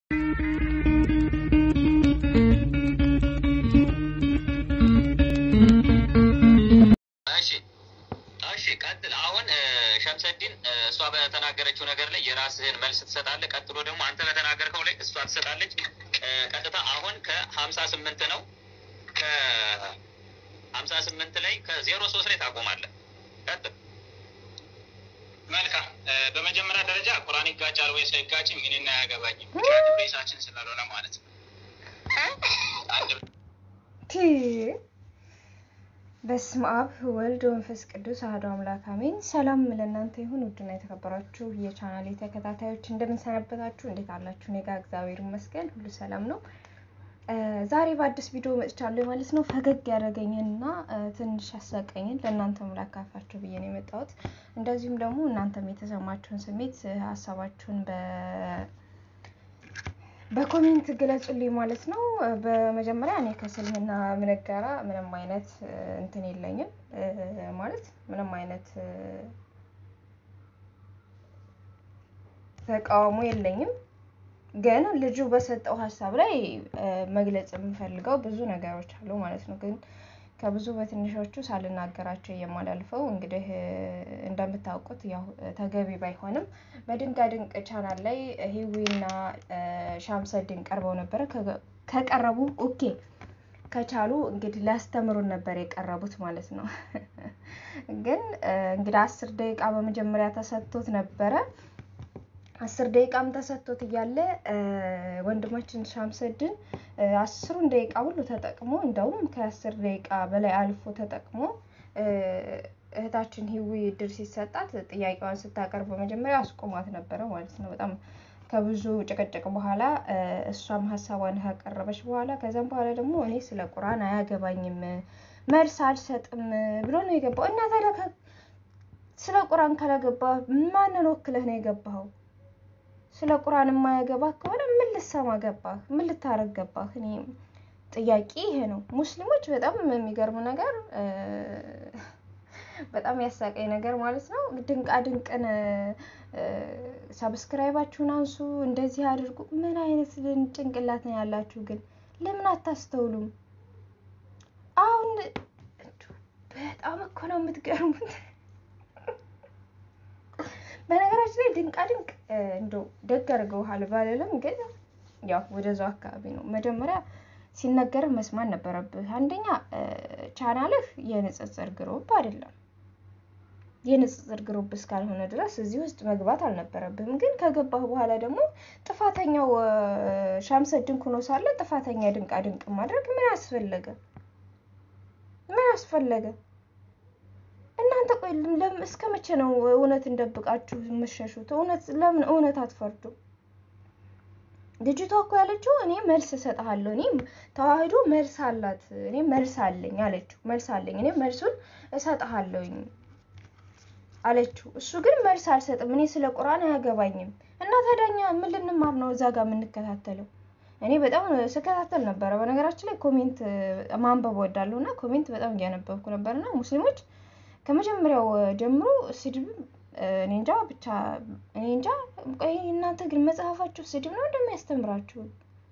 እሺ ቀጥል አሁን ሸምሰዲን እሷ በተናገረችው ነገር ላይ የራስህን መልስ ትሰጣለህ ቀጥሎ ደግሞ አንተ በተናገርከው ላይ እሷ ትሰጣለች ቀጥታ አሁን ከ58 ነው ከ58 ላይ ከ03 ላይ ታቆማለህ ቀጥል መልካም በመጀመሪያ ደረጃ ቁርአን ይጋጫል ወይስ አይጋጭም እኔና ያገባኝ ምክንያቱም ሬሳችን ስላልሆነ ማለት ነው በስመ አብ ወልድ ወመንፈስ ቅዱስ አሐዱ አምላክ አሜን። ሰላም ለእናንተ ይሁን ውድና የተከበራችሁ የቻናሌ ተከታታዮች እንደምን ሰነበታችሁ? እንዴት አላችሁ? እኔ ጋር እግዚአብሔር ይመስገን ሁሉ ሰላም ነው። ዛሬ በአዲስ ቪዲዮ መጥቻለሁ ማለት ነው። ፈገግ ያደረገኝና ትንሽ ያሳቀኝን ለእናንተም ላካፍላችሁ ብዬ ነው የመጣሁት። እንደዚሁም ደግሞ እናንተም የተሰማችሁን ስሜት ሀሳባችሁን በኮሜንት ግለጹልኝ ማለት ነው። በመጀመሪያ እኔ ከእስልምና እምነት ጋራ ምንም አይነት እንትን የለኝም ማለት ምንም አይነት ተቃውሞ የለኝም። ግን ልጁ በሰጠው ሀሳብ ላይ መግለጽ የምፈልገው ብዙ ነገሮች አሉ ማለት ነው። ግን ከብዙ በትንሾቹ ሳልናገራቸው የማላልፈው እንግዲህ እንደምታውቁት ያው ተገቢ ባይሆንም በድንጋድንቅ ቻናል ላይ ሂዊና ሻምሰዲን ቀርበው ነበር። ከቀረቡ ኦኬ ከቻሉ እንግዲህ ሊያስተምሩን ነበር የቀረቡት ማለት ነው። ግን እንግዲህ 10 ደቂቃ በመጀመሪያ ተሰጥቶት ነበረ። 10 ደቂቃም ተሰጥቶት እያለ ወንድማችን ሻምሰዲን 10 ደቂቃ ሁሉ ተጠቅሞ እንደውም ከ10 ደቂቃ በላይ አልፎ ተጠቅሞ እህታችን ሂዊ ድር ሲሰጣት ጥያቄዋን ስታቀርብ በመጀመሪያ አስቆማት ነበረ ማለት ነው። በጣም ከብዙ ጭቅጭቅ በኋላ እሷም ሐሳቧን ካቀረበች በኋላ ከዛም በኋላ ደግሞ እኔ ስለ ቁርአን አያገባኝም መልስ አልሰጥም ብሎ ነው የገባው። እና ታዲያ ስለ ቁርአን ካላገባ ማንን ወክለህ ነው የገባው? ስለ ቁርአን የማያገባህ ከሆነ ምን ልትሰማ ገባህ? ምን ልታረግ ገባህ? እኔ ጥያቄ ይሄ ነው። ሙስሊሞች በጣም የሚገርም ነገር በጣም ያሳቀኝ ነገር ማለት ነው። ድንቃ ድንቅን ሰብስክራይባችሁን አንሱ እንደዚህ አድርጉ። ምን አይነት ጭንቅላት ነው ያላችሁ ግን? ለምን አታስተውሉም? አሁን በጣም እኮ ነው የምትገርሙት። በነገራችን ላይ ድንቃ ድንቅ እንደው ደግ አድርገውሃል ባልልም ግን ያው ወደዛው አካባቢ ነው መጀመሪያ ሲነገር መስማት ነበረብህ። አንደኛ ቻናልህ የንጽጽር ግሩፕ አይደለም። የንጽጽር ግሩፕ እስካልሆነ ድረስ እዚህ ውስጥ መግባት አልነበረብህም። ግን ከገባህ በኋላ ደግሞ ጥፋተኛው ሻምሰዲን ሆኖ ሳለ ጥፋተኛ ድንቃ ድንቅ ማድረግ ምን አስፈለገ? ምን አስፈለገ? እናንተ ቆይ ለምን እስከመቼ ነው እውነት እንደብቃችሁ የምትሸሹት? ለምን እውነት አትፈርዱ? ልጅቷ እኮ ያለችው እኔ መልስ እሰጥሃለሁ፣ እኔ ተዋህዶ መልስ አላት፣ እኔ መልስ አለኝ አለችው። መልስ አለኝ እኔ መልሱን እሰጥሃለሁኝ አለችው። እሱ ግን መልስ አልሰጥም፣ እኔ ስለ ቁርአን አያገባኝም። እና ታዲያ ምን ልንማር ነው እዛ ጋር የምንከታተለው? እኔ በጣም ስከታተል ነበረ። በነገራችን ላይ ኮሜንት ማንበብ ወዳለሁና ኮሜንት በጣም እያነበብኩ ነበርና ሙስሊሞች ከመጀመሪያው ጀምሮ ስድብ እኔ እንጃ ብቻ እኔ እንጃ። ቆይ እናንተ ግን መጽሐፋችሁ ስድብ ነው እንደሚያስተምራችሁ?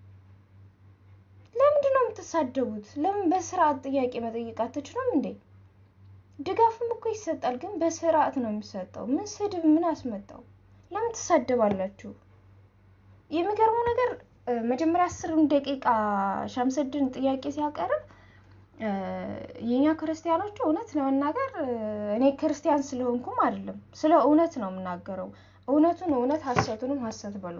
ለምንድን ነው የምትሳደቡት? ለምን በስርዓት ጥያቄ መጠየቅ አትችሉም እንዴ? ድጋፍም እኮ ይሰጣል፣ ግን በስርዓት ነው የሚሰጠው። ምን ስድብ ምን አስመጣው? ለምን ትሳደባላችሁ? የሚገርመው ነገር መጀመሪያ 10 ደቂቃ ሻምሰዲን ጥያቄ ሲያቀርብ የኛ ክርስቲያኖች እውነት ለመናገር እኔ ክርስቲያን ስለሆንኩም አይደለም ስለ እውነት ነው የምናገረው። እውነቱን እውነት ሐሰቱንም ሐሰት በሉ።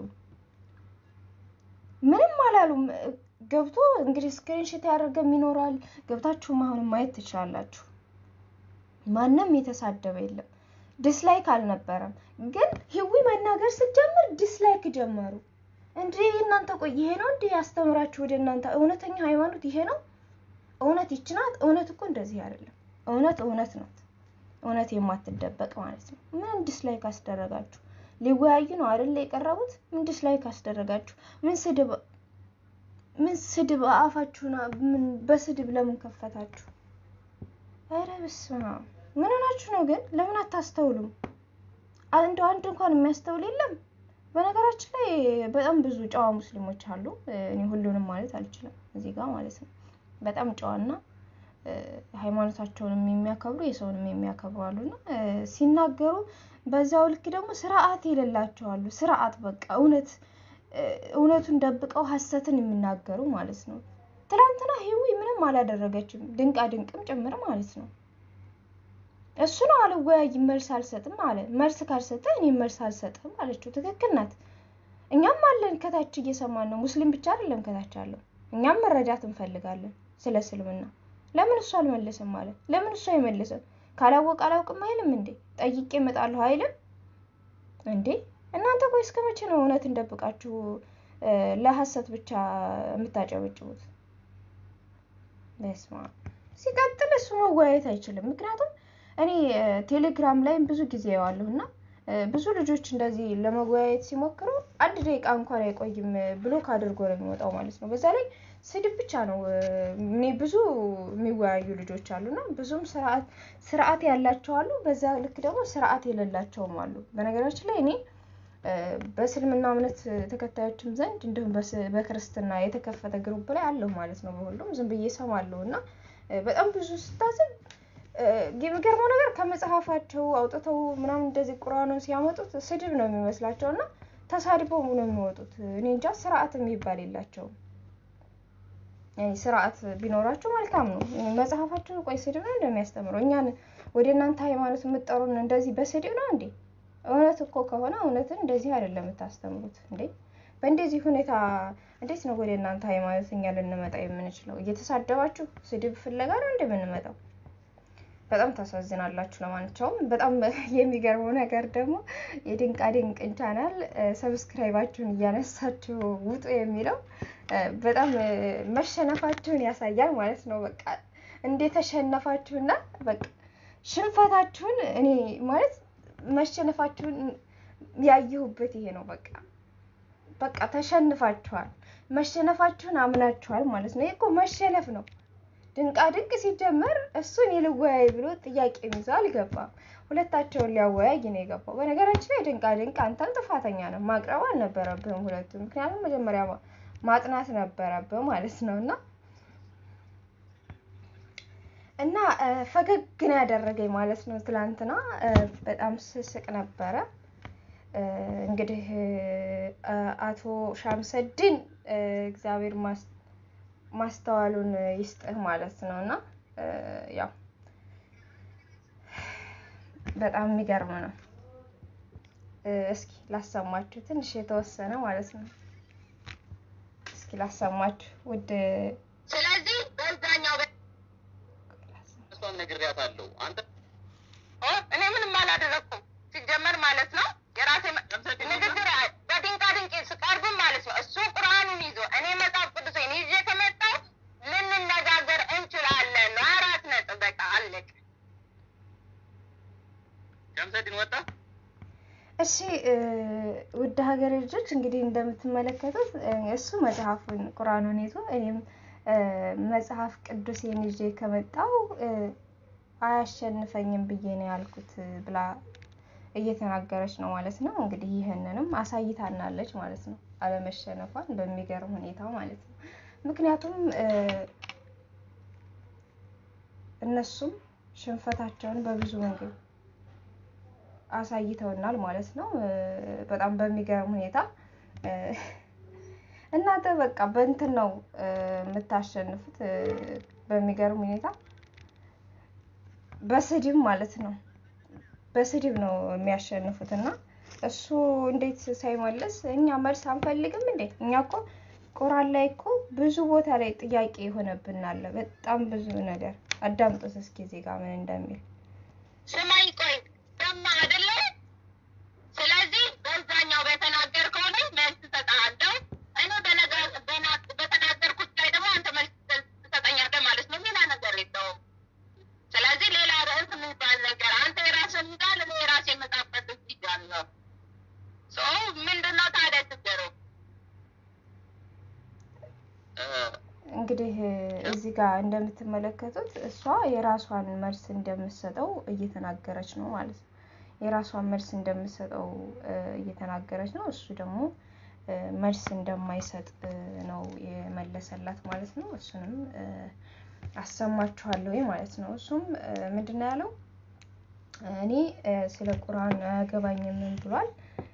ምንም አላሉም። ገብቶ እንግዲህ ስክሪንሾት ያደርገም ይኖራል። ገብታችሁ አሁን ማየት ትችላላችሁ። ማንንም የተሳደበ የለም። ዲስላይክ አልነበረም። ግን ሂዊ መናገር ስትጀምር ዲስላይክ ጀመሩ። እንዴ እናንተ ቆይ ይሄ ነው እንዴ ያስተምራችሁ? ወደ እናንተ እውነተኛ ሃይማኖት ይሄ ነው? እውነት ይችናት? እውነት እኮ እንደዚህ አይደለም። እውነት እውነት ናት። እውነት የማትደበቅ ማለት ነው። ምን ዲስላይክ አስደረጋችሁ? ሊወያዩ ነው አይደል የቀረቡት? ምን ዲስላይክ አስደረጋችሁ? ምን ስድብ አፋችሁና ምን በስድብ ለምን ከፈታችሁ? ኧረ በስመ አብ ምን ሆናችሁ ነው ግን? ለምን አታስተውሉም? አንድ እንኳን የሚያስተውል የለም። በነገራችን ላይ በጣም ብዙ ጨዋ ሙስሊሞች አሉ። እኔ ሁሉንም ማለት አልችልም እዚህ ጋር ማለት ነው። በጣም ጨዋና ሃይማኖታቸውንም የሚያከብሩ የሰውንም የሚያከብሩ አሉና ሲናገሩ በዛው ልክ ደግሞ ስርዓት የሌላቸው አሉ። ስርዓት በቃ እውነቱን ደብቀው ሐሰትን የሚናገሩ ማለት ነው። ትላንትና ሂዊ ምንም አላደረገችም፣ ድንቃ ድንቅም ጭምር ማለት ነው። እሱ ነው አልወያይም መልስ አልሰጥም አለ። መልስ ካልሰጠ እኔ መልስ አልሰጥም አለችው። ትክክል ናት። እኛም አለን ከታች እየሰማን ነው። ሙስሊም ብቻ አይደለም ከታች አለው። እኛም መረዳት እንፈልጋለን ስለ እስልምና። ለምን እሱ አልመለሰም ማለት? ለምን እሱ አይመልስም? ካላወቀ አላውቅም አይልም እንዴ? ጠይቄ እመጣለሁ አይልም እንዴ? እናንተ ቆይ እስከ መቼ ነው እውነትን ደብቃችሁ ለሐሰት ብቻ የምታጨበጭቡት? በስማ ሲቀጥል እሱ መወያየት አይችልም። ምክንያቱም እኔ ቴሌግራም ላይም ብዙ ጊዜ ያዋለሁና ብዙ ልጆች እንደዚህ ለመወያየት ሲሞክሩ 1 ደቂቃ እንኳን አይቆይም ብሎክ አድርጎ ነው የሚወጣው ማለት ነው። በዛ ላይ ስድብ ብቻ ነው። እኔ ብዙ የሚወያዩ ልጆች አሉና ብዙም ስርዓት ያላቸው አሉ፣ በዛ ልክ ደግሞ ስርዓት የሌላቸውም አሉ። በነገራችን ላይ እኔ በእስልምና እምነት ተከታዮችም ዘንድ እንዲሁም በክርስትና የተከፈተ ግሩፕ ላይ አለሁ ማለት ነው። በሁሉም ዝም ብዬ እሰማለሁና በጣም ብዙ ስታዝብ የሚገርመው ነገር ከመጽሐፋቸው አውጥተው ምናምን እንደዚህ ቁርአኑን ሲያመጡት ስድብ ነው የሚመስላቸውና ተሳድበው ነው የሚወጡት። እኔ እንጃ ስርዓት የሚባል የላቸውም። ስርዓት ቢኖራቸው መልካም ነው። መጽሐፋቸው ቆይ ስድብ ነው እንደሚያስተምረው እኛን ወደ እናንተ ሃይማኖት የምትጠሩን እንደዚህ በስድብ ነው እንዴ? እውነት እኮ ከሆነ እውነትን እንደዚህ አይደለም የምታስተምሩት እንዴ? በእንደዚህ ሁኔታ እንዴት ነው ወደ እናንተ ሃይማኖት እኛ ልንመጣ የምንችለው? እየተሳደባችሁ ስድብ ፍለጋ ነው እንደምንመጣው? በጣም ታሳዝናላችሁ። ለማንኛውም በጣም የሚገርመው ነገር ደግሞ የድንቃ ድንቅን ቻናል ሰብስክራይባችሁን እያነሳችሁ ውጡ የሚለው በጣም መሸነፋችሁን ያሳያል ማለት ነው። በቃ እንደተሸነፋችሁና በቃ ሽንፈታችሁን እኔ ማለት መሸነፋችሁን ያየሁበት ይሄ ነው። በቃ ተሸንፋችኋል፣ መሸነፋችሁን አምናችኋል ማለት ነው። ይሄ እኮ መሸነፍ ነው። ድንቃ ድንቅ ሲጀመር እሱን የልወያይ ብሎ ጥያቄ ይዞ አልገባም። ሁለታቸውን ሊያወያይ ነው የገባው። በነገራችን ላይ ድንቃ ድንቅ አንተም ጥፋተኛ ነው፣ ማቅረብ አልነበረብህም ሁለቱም። ምክንያቱም መጀመሪያ ማጥናት ነበረብህ ማለት ነውና እና ፈገግ ነው ያደረገኝ ማለት ነው። ትላንትና በጣም ስስቅ ነበረ። እንግዲህ አቶ ሻምሰዲን እግዚአብሔር ማስተዋሉን ይስጥህ ማለት ነውና ያው በጣም የሚገርም ነው። እስኪ ላሰማችሁ ትንሽ የተወሰነ ማለት ነው። እስኪ ላሰማችሁ ውድ። ስለዚህ በዛኛው እሷን ነግሬያታለሁ። አንተ እኔ ምንም አላደረኩም ሲጀመር ማለት ነው። የራሴ ንግግር በድንቃ ድንቅ ስቀርብም ማለት ነው። እሱ ቁርአኑን ይዞ እኔ መጽሐፍ ቅዱሴን ይዤ ከመጣሁ ልንነጋገር እንችላለን ነው። 4 ነጥብ በቃ አለቅ። ሸምሰዲን ወጣ። እሺ ውድ ሀገሬ ልጆች እንግዲህ እንደምትመለከቱት እሱ መጽሐፉን ቁርአኑን ይዞ እኔም መጽሐፍ ቅዱሴን ይዤ ከመጣሁ አያሸንፈኝም ብዬ ነው ያልኩት ብላ እየተናገረች ነው ማለት ነው። እንግዲህ ይሄንንም አሳይታናለች ማለት ነው፣ አለመሸነፏን በሚገርም ሁኔታ ማለት ነው። ምክንያቱም እነሱም ሽንፈታቸውን በብዙ መንገድ አሳይተውናል ማለት ነው። በጣም በሚገርም ሁኔታ እናንተ በቃ በእንትን ነው የምታሸንፉት። በሚገርም ሁኔታ በስድብ ማለት ነው፣ በስድብ ነው የሚያሸንፉት። እና እሱ እንዴት ሳይመልስ እኛ መልስ አንፈልግም እንዴ? እኛ እኮ ቁርአን ላይ እኮ ብዙ ቦታ ላይ ጥያቄ የሆነብናል፣ በጣም ብዙ ነገር። አዳምጡት እስኪ እዚህ ጋር ምን እንደሚል። ስማይ ቆይ ደማ አይደለ? ስለዚህ በዛኛው በተናገርከው ላይ መልስ ሰጣለሁ። እኔ በተናገርኩት ላይ ደግሞ አንተ መልስ ትሰጠኛለህ ማለት ነው። ሌላ ነገር የለውም። ስለዚህ ሌላ ርዕስ የሚባል ነገር አንተ የራስህን ይዛል፣ እኔ የራሴን መጽሐፍ ቅዱስ ይዣለሁ። ምንድነው ታዲያ ችግሩ? እንግዲህ እዚህ ጋር እንደምትመለከቱት እሷ የራሷን መልስ እንደምትሰጠው እየተናገረች ነው ማለት ነው። የራሷን መልስ እንደምትሰጠው እየተናገረች ነው። እሱ ደግሞ መልስ እንደማይሰጥ ነው የመለሰላት ማለት ነው። እሱንም አሰማችኋለሁ ማለት ነው። እሱም ምንድነው ያለው? እኔ ስለ ቁርአን አያገባኝም ብሏል።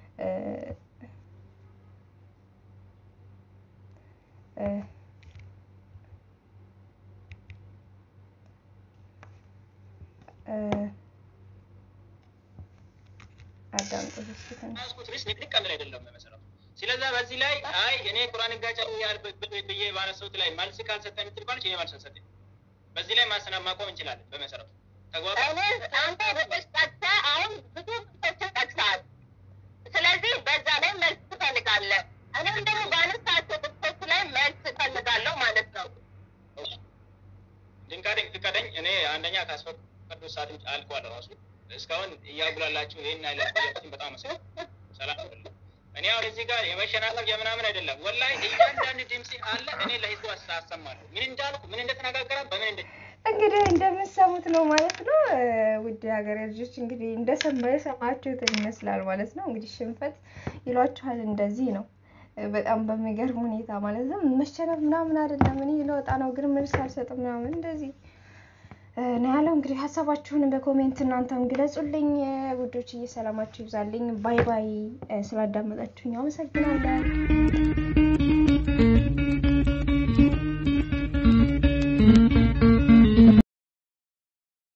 አዳምጡት እስኪ ተነስ ትንሽ ንቅንቅ ቀምር አይደለም መሰረቱ። ስለዚህ በዚህ ላይ አይ እኔ ቁርአን ጋጫው ብዬ ባነሱት ላይ መልስ ካልሰጠ የምትል ከሆነች እኔ መልስ ሰጠኝ። በዚህ ላይ ማቆም እንችላለን በመሰረቱ ተግባባ። አንተ በተስጣጣ አሁን ብዙ ተጠቅሳል። ስለዚህ በዛ ላይ መልስ ትፈልጋለህ። እኔም ደግሞ ባነሳቸው ጥቅሶች ላይ መልስ እፈልጋለሁ ማለት ነው። ድንቃደኝ እኔ አንደኛ ካስፈቀዱ ሰዓት አልቋል ራሱ እስካሁን እያጉላላችሁ ይሄን አይላችሁ በጣም ሰላም አይደለም። እኔ አሁን እዚህ ጋር የመሸናነፍ የምናምን አይደለም። ወላሂ እያንዳንዱ ድምጽ አለ እኔ ለህዝቡ አሰማለሁ። ምን እንዳልኩ ምን እንደተነጋገረ በምን እንግዲህ እንደምትሰሙት ነው ማለት ነው። ውድ ሀገሬ ልጆች እንግዲህ እንደሰማችሁት ይመስላል ማለት ነው። እንግዲህ ሽንፈት ይሏችኋል እንደዚህ ነው። በጣም በሚገርም ሁኔታ ማለት ነው። መሸነፍ ምናምን አይደለም። እኔ ለወጣ ነው ግን መልስ አልሰጥም ምናምን እንደዚህ ነው ያለው። እንግዲህ ሀሳባችሁን በኮሜንት እናንተም ግለጹልኝ ውዶችዬ። ሰላማችሁ ይብዛልኝ። ባይ ባይ። ስላዳመጣችሁኝ አመሰግናለሁ።